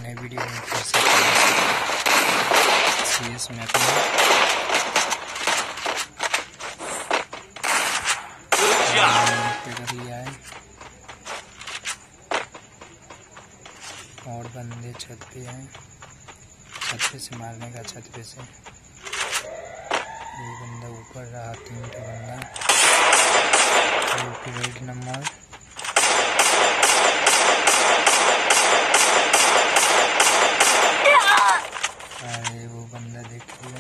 नए वीडियो में फिर से सीएस मैप में कर लिया है और बंदे छत पे हैं। छत पे से मारने का, छत पे से ये बंदा ऊपर रहा, 3 बंदा रेड नंबर। अरे वो बंदा देखिए,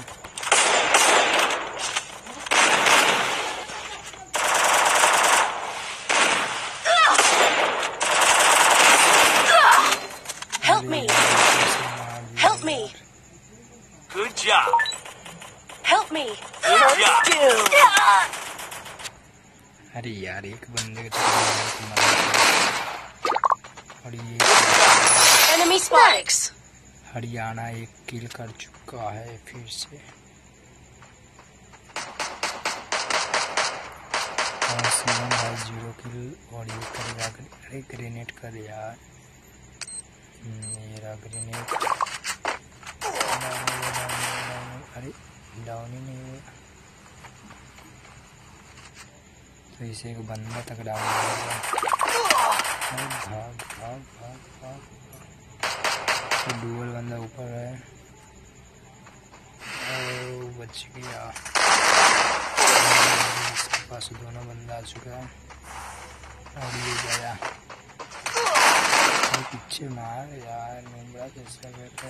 Help me! Help me! Good job. Help me! Good job. अरे यार एक बंदे को और ये Enemy spikes! हरियाणा एक किल कर चुका है फिर से। और सीएम भाई 0 किल और ये करेगा। अरे ग्रेनेड कर यार, मेरा ग्रेनेड अरे डाउन ही नहीं हुआ, तो इसे एक बंदा तक डाउन हो गया। भाग भाग भाग भाग भाग, तो डुअल बंदा ऊपर है। ओ बच गया, इसके पास दोनों बंदा आ चुका है और ये गया। पीछे मार यार, नुबड़ा कैसा करता है।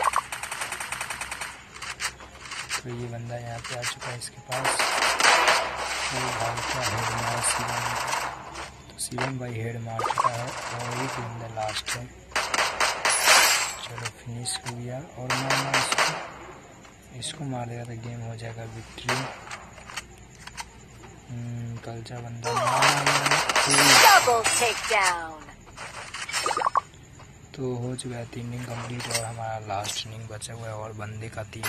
तो ये बंदा यहाँ पे आ चुका है इसके पास। तो भाई का हेड मार शिवम, तो शिवम भाई हेड मार चुका है और एक बंदा लास्ट है। चलो फिनिश हो गया और मारना इसको मार देगा तो गेम हो जाएगा विक्ट्री। कल्चा बंदा Double takedown! तो हो चुका है 3 इनिंग कंप्लीट और हमारा लास्ट इनिंग बचा हुआ है और बंदे का 3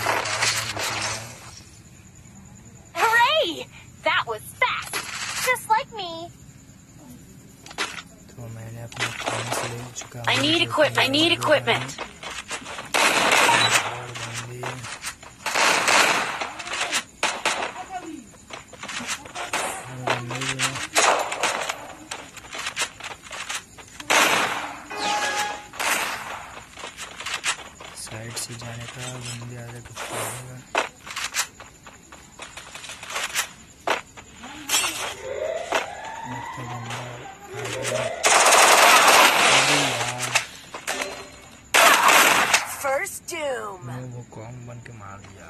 Hooray! That was fast! Just like me! तो मैंने अपने फोन से ले चुका। I need equipment! और बंदे साइड से जाने का, बंदे आगे कुछ करेगा। First doom! वो कॉम बन के मार दिया।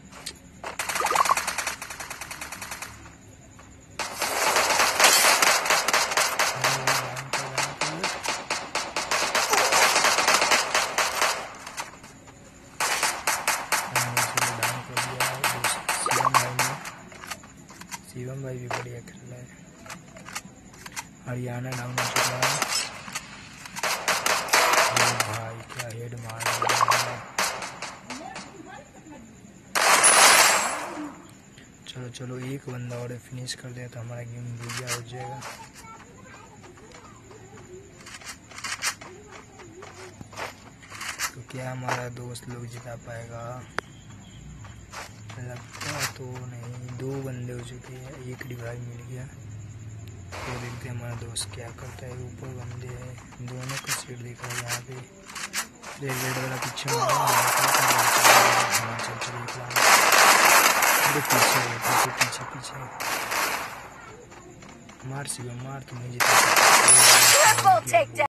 शिवम भाई भी बढ़िया खेल रहा है। हरियाणा डाउन हो चुका है। भाई क्या हेड मार रहा है। चलो चलो एक बंदा और फिनिश कर दिया तो हमारा गेम बढ़िया हो जाएगा। तो क्या हमारा दोस्त लोग जिता पाएगा? लगता तो नहीं, 2 बंदे हो चुके हैं, एक रिवाइव मिल गया। तो देखते हैं हमारा दोस्त क्या करता है। ऊपर बंदे हैं, दोनों का सीट दिख रहा है यहाँ पे। रेड वाला पीछे मारा, पीछे पीछे मार शिवम मार, तुम्हें जिता।